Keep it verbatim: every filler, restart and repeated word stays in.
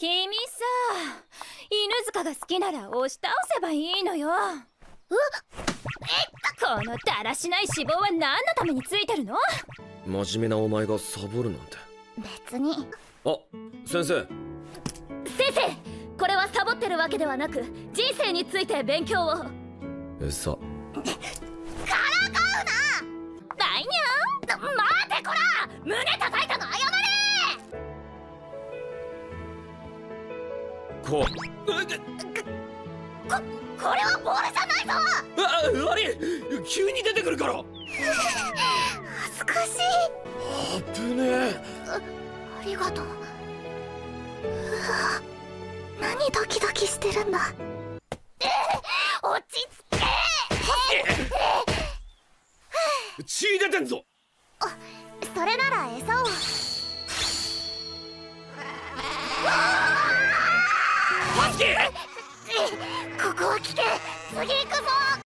君さ、犬塚が好きなら押し倒せばいいのよ。うっ、このだらしない脂肪は何のためについてるの？ 真面目なお前がサボるなんて。 別に。 あ、先生。 先生、これはサボってるわけではなく、人生について勉強を。 餌。 からかうな。バイニャン。待てこら、胸叩いたの謝れ。 ここ、これはボールじゃないぞ。 あ、悪い、急に出てくるから恥ずかしい。 あぶねえ。 あ、ありがとう。何ドキドキしてるんだ。落ち着け。 血出てんぞ。 あ、それなら餌を。 ハスキー、 ここは危険。次行くぞ。